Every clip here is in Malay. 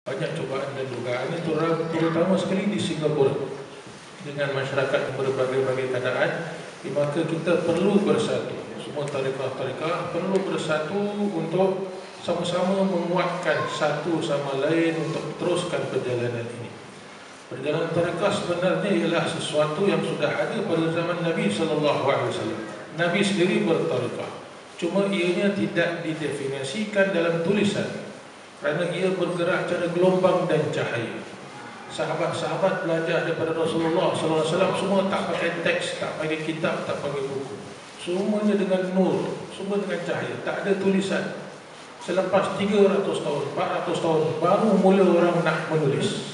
banyak cubaan dan dugaan itu terutama sekali di Singapura dengan masyarakat yang berbagai-bagai keadaan. Maka kita perlu bersatu, semua tariqah-tariqah perlu bersatu untuk sama-sama menguatkan satu sama lain untuk teruskan perjalanan ini. Perjalanan tariqah sebenarnya ialah sesuatu yang sudah ada pada zaman Nabi SAW. Nabi sendiri bertariqah, cuma ianya tidak didefinisikan dalam tulisan kerana ia bergerak cara gelombang dan cahaya. Sahabat-sahabat belajar daripada Rasulullah SAW semua tak pakai teks, tak pakai kitab, tak pakai buku. Semuanya dengan nur, semua dengan cahaya, tak ada tulisan. Selepas 300 tahun, 400 tahun baru mula orang nak menulis.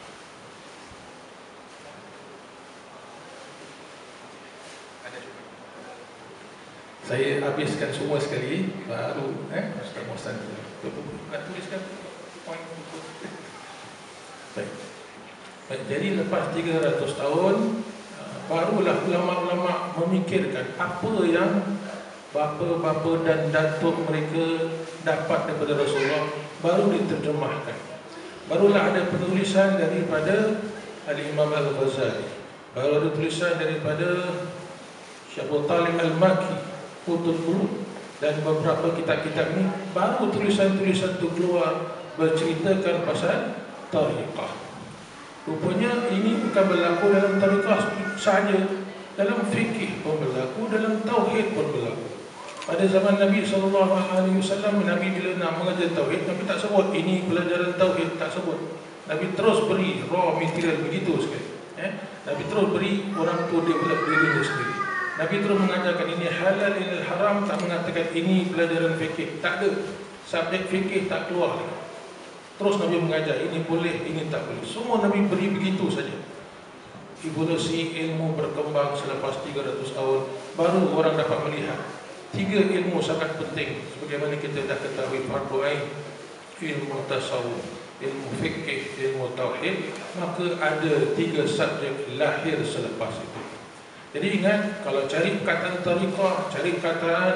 Saya habiskan semua sekali baru Ustaz Mohammed nak tuliskan poin buku. Baik. Jadi lepas 300 tahun barulah ulama-ulama memikirkan apa yang bapa-bapa dan datuk mereka dapat daripada Rasulullah, baru diterjemahkan. Barulah ada penulisan daripada Al-Imam Al-Ghazali, baru ada tulisan daripada Syabul Talib Al-Maki, Qutul Qulub, dan beberapa kitab-kitab ini baru tulisan-tulisan itu keluar berceritakan pasal tariqah. Rupanya ini bukan berlaku dalam tariqah sahaja, dalam fikih pun berlaku, dalam tauhid pun berlaku. Pada zaman Nabi SAW, Nabi bila nak mengajar tauhid, Nabi tak sebut ini pelajaran tauhid, tak sebut. Nabi terus beri raw material begitu sekali. Nabi terus beri, orang tu develop dirinya sendiri. Nabi terus mengajarkan ini halal, ini haram, tak mengatakan ini pelajaran fikih. Tak ada, subjek fikih tak keluar. Terus Nabi mengajar ini boleh, ini tak boleh. Semua Nabi beri begitu saja. Evolusi ilmu berkembang selepas 300 tahun, baru orang dapat melihat 3 ilmu sangat penting. Sebagaimana kita dah ketahui, fardu ain, ilmu tasawuf, ilmu fikih, ilmu tauhid, maka ada 3 subjek lahir selepas itu. Jadi ingat, kalau cari perkataan tariqah, cari perkataan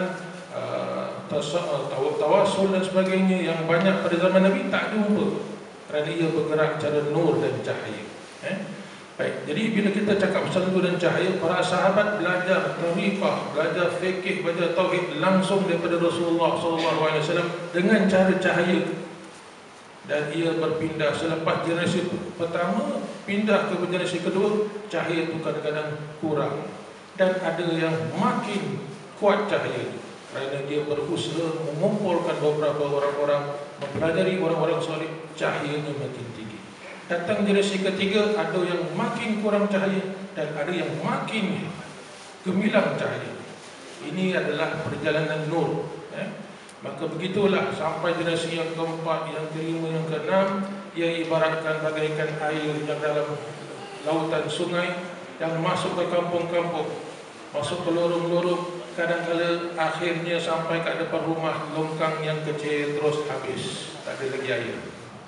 tawasul dan sebagainya yang banyak pada zaman Nabi, tak jumpa, kerana ia bergerak cara nur dan cahaya. Baik, jadi bila kita cakap pasal nur dan cahaya, para sahabat belajar tariqah, belajar fikih, belajar tauhid langsung daripada Rasulullah SAW dengan cara cahaya. Dan ia berpindah selepas generasi pertama, pindah ke generasi kedua, cahaya itu kadang-kadang kurang. Dan ada yang makin kuat cahaya, kerana dia berusaha mengumpulkan beberapa orang-orang, mempelajari orang-orang soleh, cahayanya makin tinggi. Datang generasi ketiga, ada yang makin kurang cahaya dan ada yang makin gemilang cahaya. Ini adalah perjalanan nur. Maka begitulah sampai generasi yang keempat, yang kelima, yang keenam, yang ibaratkan bagaikan air yang dalam lautan sungai yang masuk ke kampung-kampung, masuk ke lorong-lorong. Kadang-kadang akhirnya sampai ke depan rumah, longkang yang kecil terus habis, tak ada lagi air.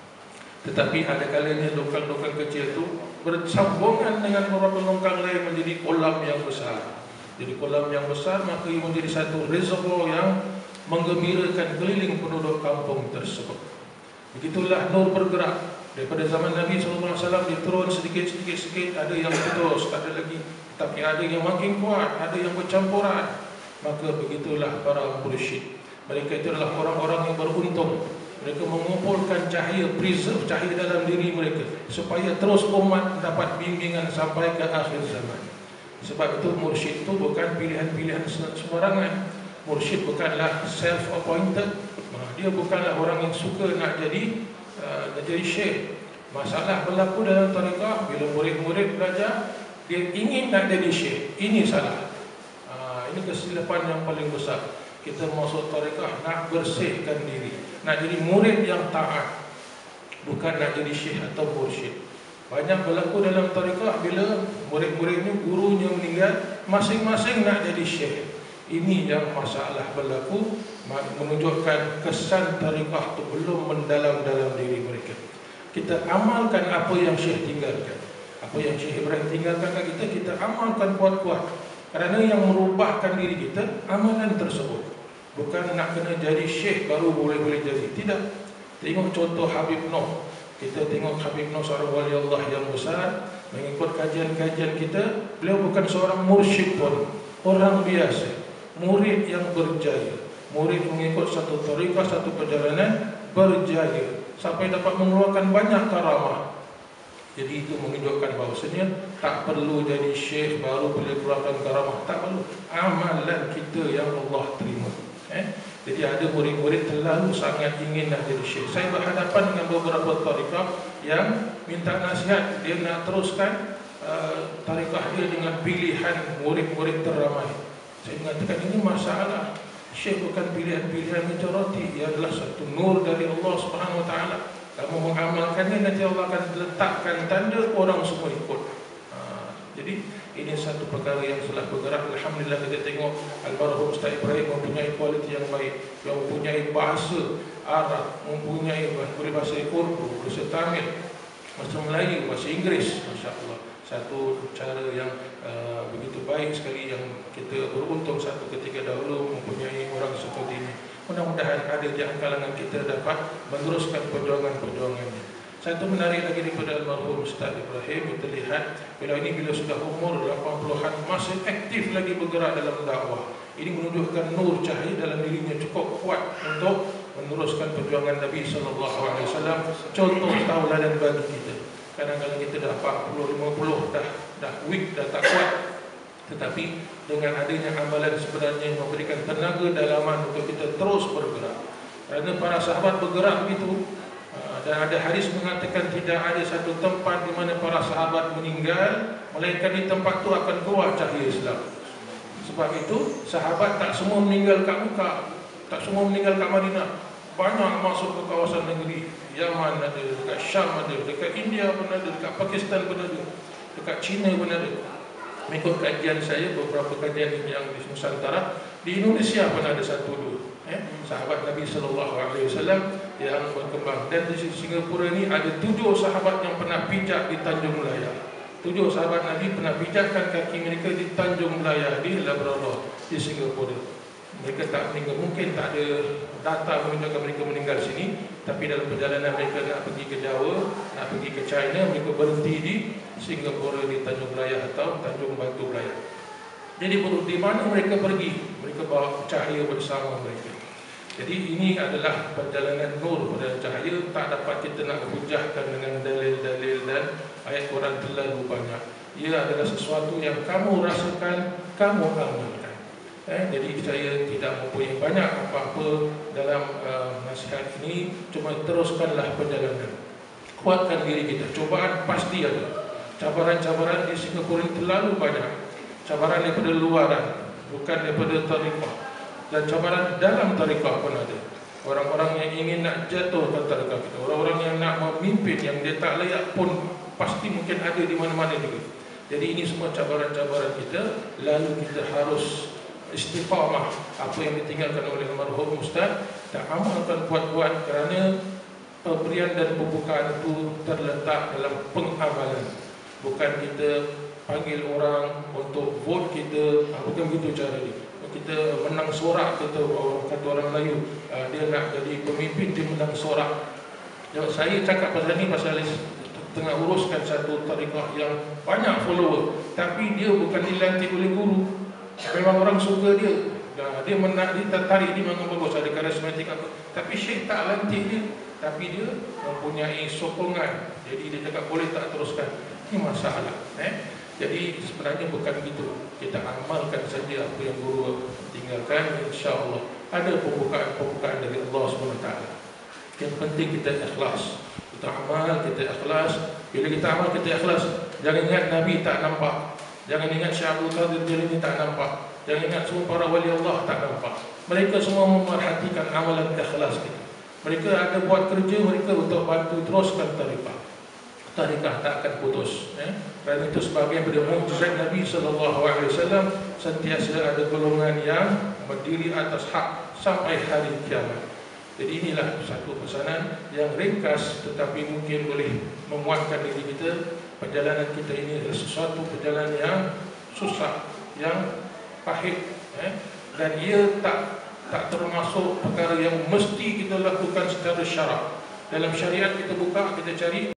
Tetapi ada kalanya longkang-longkang kecil itu bersambungan dengan beberapa longkang lain menjadi kolam yang besar. Jadi kolam yang besar, maka ia menjadi satu reservoir yang menggembirakan keliling penduduk kampung tersebut. Begitulah nur bergerak. Daripada zaman Nabi SAW dia turun sedikit-sedikit, ada yang terus, ada lagi, tapi ada yang makin kuat, ada yang bercampuran. Maka begitulah para mursyid. Mereka itu adalah orang-orang yang beruntung. Mereka mengumpulkan cahaya, preserve cahaya dalam diri mereka, supaya terus umat dapat bimbingan sampai ke akhir zaman. Sebab itu mursyid itu bukan pilihan-pilihan sembarangan. Mursyid bukanlah self-appointed. Dia bukanlah orang yang suka nak jadi syekh. Masalah berlaku dalam tariqah, bila murid-murid belajar, dia ingin nak jadi syekh. Ini salah. Ini kesilapan yang paling besar. Kita masuk tariqah nak bersihkan diri, nak jadi murid yang taat, bukan nak jadi syekh atau mursyid. Banyak berlaku dalam tariqah bila murid-muridnya, gurunya meninggal, masing-masing nak jadi syekh. Ini yang masalah berlaku, menunjukkan kesan tariqah itu belum mendalam dalam diri mereka. Kita amalkan apa yang Syekh tinggalkan, apa yang Syekh Ibrahim tinggalkan kat kita, kita amalkan kuat-kuat. Kerana yang merubahkan diri kita, amalan tersebut. Bukan nak kena jadi Syekh baru boleh jadi. Tidak. Tengok contoh Habib Noh. Kita tengok Habib Nur seorang wali Allah yang besar, mengikut kajian-kajian kita, beliau bukan seorang mursyid pun, orang biasa, murid yang berjaya, murid mengikut satu tariqah, satu perjalanan berjaya sampai dapat mengeluarkan banyak karamah. Jadi itu menunjukkan bahawasanya tak perlu jadi syekh baru boleh keluarkan karamah, tak perlu. Amalan kita yang Allah terima. Jadi ada murid-murid terlalu sangat ingin nak jadi syekh. Saya berhadapan dengan beberapa tariqah yang minta nasihat, dia nak teruskan tariqah dia dengan pilihan murid-murid terramai. Saya mengatakan ini masalah. Syekh bukan pilihan-pilihan majoriti, ia adalah satu nur dari Allah Subhanahu Wa Taala. Kamu mengamalkannya, nanti Allah akan letakkan tanda, orang semua ikut. Jadi ini satu perkara yang telah bergerak. Alhamdulillah kita tengok almarhum Ustaz Ibrahim mempunyai kualiti yang baik, yang mempunyai bahasa Arab, mempunyai bahasa Urdu, bahasa Tamil, bahasa Melayu, bahasa Inggeris. Masya Allah, satu cara yang begitu baik sekali, yang kita beruntung satu ketika dahulu mempunyai orang seperti ini. Mudah-mudahan ada di kalangan kita dapat meneruskan perjuangan-perjuangannya. Satu menarik lagi daripada almarhum Ustaz Ibrahim, kita lihat bila sudah umur 80-an masih aktif lagi bergerak dalam dakwah. Ini menunjukkan nur cahaya dalam dirinya cukup kuat untuk meneruskan perjuangan Nabi SAW. Contoh tauladan bagi kita. Kadang-kadang kita dah 40-50 dah weak, dah tak kuat. Tetapi dengan adanya amalan sebenarnya memberikan tenaga dalaman untuk kita terus bergerak. Kerana para sahabat bergerak begitu. Dan ada hadis mengatakan tidak ada satu tempat di mana para sahabat meninggal, melainkan di tempat itu akan keluar cahaya Islam. Sebab itu sahabat tak semua meninggal kat Mekah, tak semua meninggal kat Madinah. Banyak masuk ke kawasan negeri. Yaman ada, dekat Syam ada, dekat India pun ada, dekat Pakistan pun ada, dekat China pun ada. Mengikut kajian saya, beberapa kajian yang di Nusantara, di Indonesia pun ada satu dua sahabat Nabi SAW yang berkembang. Dan di Singapura ni ada 7 sahabat yang pernah pijak di Tanjung Melaya. 7 sahabat Nabi pernah pijakkan kaki mereka di Tanjung Melaya, di Labrador, di Singapura. Mereka tak meninggal, mungkin tak ada data menunjukkan mereka meninggal sini, tapi dalam perjalanan mereka nak pergi ke Jawa, nak pergi ke China, mereka berhenti di Singapura, di Tanjung Melaya atau Tanjung Batu Melaya. Jadi di mana mereka pergi, mereka bawa cahaya bersama mereka. Jadi ini adalah perjalanan nur pada cahaya. Tak dapat kita nak hujahkan dengan dalil-dalil dan ayat Quran terlalu banyak. Ia adalah sesuatu yang kamu rasakan, kamu amalkan. Jadi saya tidak mempunyai banyak apa-apa dalam nasihat ini. Cuma teruskanlah perjalanan, kuatkan diri kita. Cobaan pasti ada. Cabaran-cabaran di Singapura ini terlalu banyak. Cabaran daripada luaran, bukan daripada tariqah. Dan cabaran dalam tariqah pun ada. Orang-orang yang ingin nak jatuhkan tariqah kita, orang-orang yang nak memimpin, yang dia tak layak pun pasti mungkin ada di mana-mana juga. Jadi ini semua cabaran-cabaran kita. Lalu kita harus istiqamah apa yang ditinggalkan oleh almarhum Ustaz, dan amalkan buat-buat, kerana pemberian dan pembukaan itu terletak dalam pengamalan. Bukan kita panggil orang untuk vote kita, bukan begitu cara dia. Kita menang sorak, kata orang Melayu, dia nak jadi pemimpin, dia menang sorak. Saya cakap pasal ni pasal tengah uruskan satu tariqah yang banyak follower, tapi dia bukan dilantik oleh guru. Memang orang suka dia, dia tertarik, dia memang bagus, ada karismatik apa. Tapi syekh tak lantik dia, tapi dia mempunyai sokongan. Jadi dia cakap boleh tak teruskan. Ini masalah. Jadi sebenarnya bukan begitu. Kita amalkan saja apa yang guru tinggalkan, insya-Allah ada pembukaan dari Allah SWT. Yang penting kita ikhlas. Kita amal, kita ikhlas. Bila kita amal, kita ikhlas. Jangan ingat Nabi tak nampak. Jangan ingat Syekh Abdul Qadir Jilani tak nampak. Jangan ingat semua para wali Allah tak nampak. Mereka semua memerhatikan amalan ikhlas kita. Mereka ada buat kerja mereka untuk bantu teruskan tariqah. Tariqah tak akan putus. Kerana itu sebagian daripada mukjizat Nabi SAW, sentiasa ada golongan yang berdiri atas hak sampai hari kiamat. Jadi inilah satu pesanan yang ringkas tetapi mungkin boleh memuatkan diri kita. Perjalanan kita ini adalah sesuatu perjalanan yang susah, yang pahit, dan ia tak termasuk perkara yang mesti kita lakukan secara syarak. Dalam syariat kita buka, kita cari